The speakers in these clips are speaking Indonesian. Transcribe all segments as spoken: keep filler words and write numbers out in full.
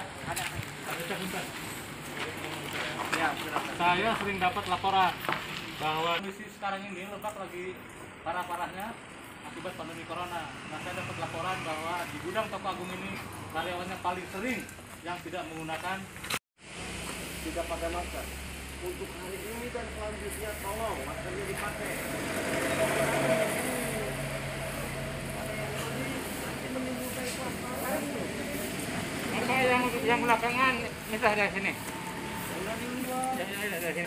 ada. Ya, Saya sering dapat laporan bahwa kondisi sekarang ini Lebak lagi parah-parahnya akibat pandemi corona. Nah, saya dapat laporan bahwa di gudang Toko Agung ini karyawannya paling sering yang tidak menggunakan tidak pakai masker. Untuk hari ini dan selanjutnya tolong maskernya dipakai. Apa yang yang belakangan minta dari sini. Ya, ya, ya, dari sini.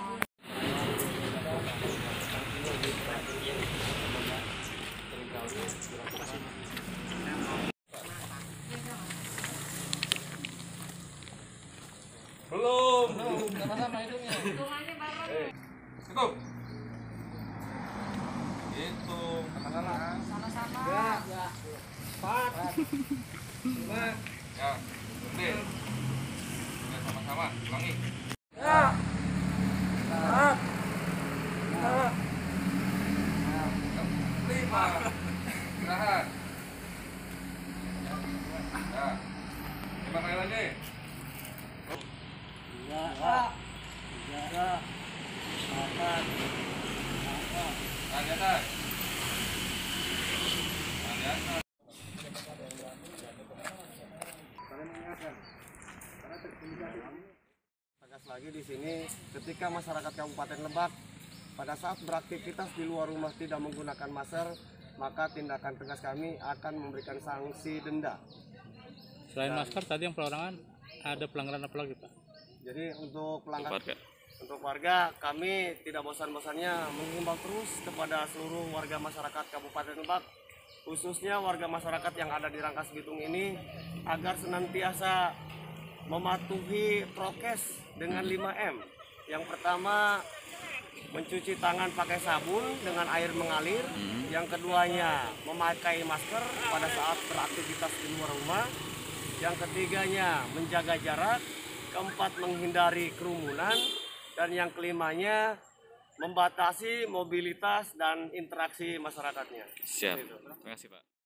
belum belum sama-sama hidungnya. Hitungannya baru. Cukup. Itu sama-sama. Sama-sama. Ya. Ya. Empat. Lima. Ya. Oke. Ya, sama-sama. Ulangi. Ya. Empat. Ya. Lima. Istirahat. Ya. Lima kali lagi. Tiga. Tiga. Empat. Nah, di atas. Nah, di atas. Tegas lagi di sini, ketika masyarakat Kabupaten Lebak pada saat beraktivitas di luar rumah tidak menggunakan masker, maka tindakan tegas kami akan memberikan sanksi denda. Selain Dan, masker tadi yang perorangan ada pelanggaran apa lagi, Pak? Jadi untuk pelanggan untuk warga kami tidak bosan-bosannya menghimbau terus kepada seluruh warga masyarakat Kabupaten Lebak, khususnya warga masyarakat yang ada di Rangkas Bitung ini, agar senantiasa mematuhi prokes dengan lima M. Yang pertama, mencuci tangan pakai sabun dengan air mengalir. Yang keduanya, memakai masker pada saat beraktivitas di luar rumah. Yang ketiganya, menjaga jarak. Keempat, menghindari kerumunan. Dan yang kelimanya, membatasi mobilitas dan interaksi masyarakatnya. Siap. Terima kasih, Pak.